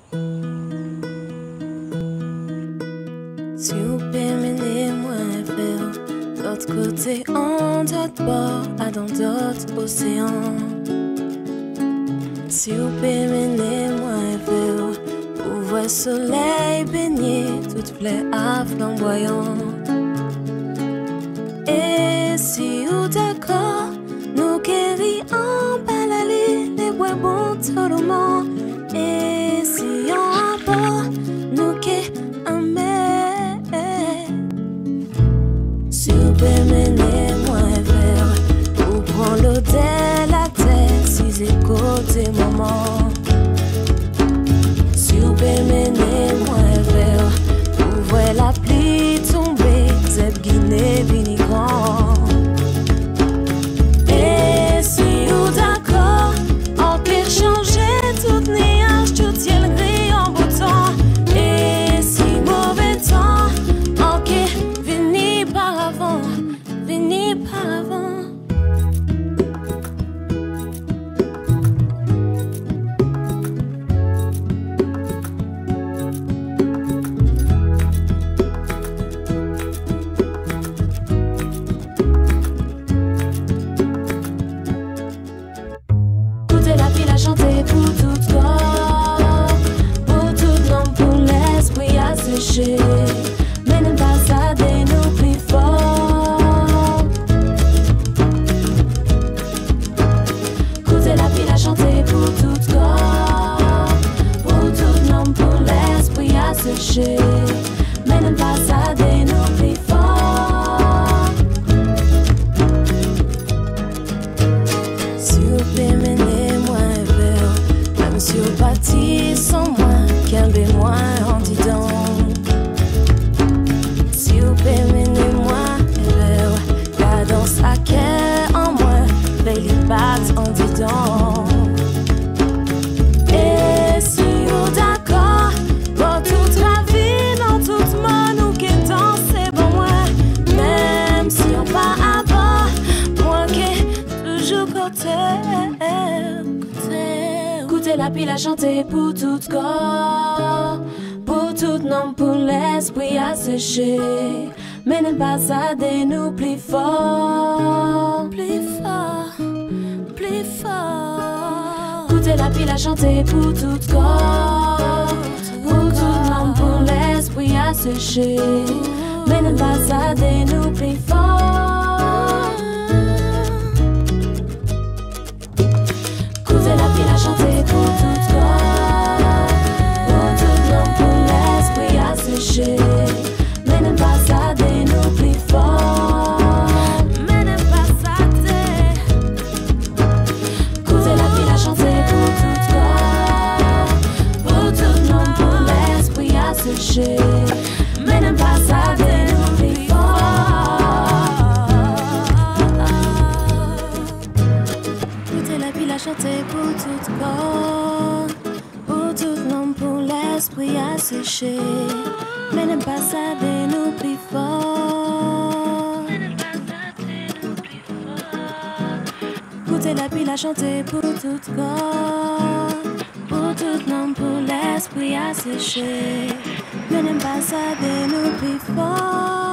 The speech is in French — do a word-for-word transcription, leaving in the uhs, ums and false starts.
Si vous pémenez moins vers l'autre côté, en d'autres bords, à dans d'autres océans. Si vous pémenez moins vers, vous voyez soleil baigner, toute plaie à flamboyant. Et si vous d'accord, nous guéris en balali, les bois bons tout le monde. Et si on bord, nous guéris en mer. Si vous pémenez moins vers, vous prenez l'eau de la tête, si c'est côté moment. Si vous pémenez moins vers, vous voyez la pluie tomber, zeb Guinée, vini grand. Et si vous d'accord, on peut changer tout nuage, tout ciel gris en beau temps. Et si mauvais temps, ok, vini par avant, vini par avant. Chanter pour tout corps, pour tout l'homme, pour l'esprit asséché. Mais ne pas s'aider nous plus fort. Écoutez la pile à chanter pour tout corps, pour tout l'homme, pour l'esprit asséché. Mais ne pas s'aider nous plus fort. Si vous pouvez mener si vous bâtissez sans moi, qu'un bé moi en disant. Si vous pémenez moi, vers la danse à cœur en moi, veille les battes en disant. Et si vous d'accord, pour toute la vie, dans toute mon nous qui danse bon moi, même si on part à bord, moi qui toujours côté. Écoutez la pile à chanter pour tout corps, pour tout nom, pour l'esprit asséché. Mais ne pas s'aider nous plus fort, plus fort, plus fort. Écoutez la pile à chanter pour tout corps, pour tout nom, pour l'esprit asséché. Mais ne pas s'aider nous plus fort. Écoutez la pile à chanter pour tout corps, pour tout l'homme, pour l'esprit asséché. Mais ne pas s'aider nous plus fort. Mais ne pas s'aider. Écoutez la pile à chanter pour tout corps, pour tout l'homme, pour l'esprit asséché. Mais ne pas s'aider nous plus fort. Écoutez la pile à chanter pour tout corps, pour tout l'homme, pour l'esprit asséché. Mais ne pas s'aider nous plus fort. Écoutez la pile à chanter pour tout corps, pour tout l'homme, pour l'esprit asséché. Mais ne pas s'aider nous plus fort.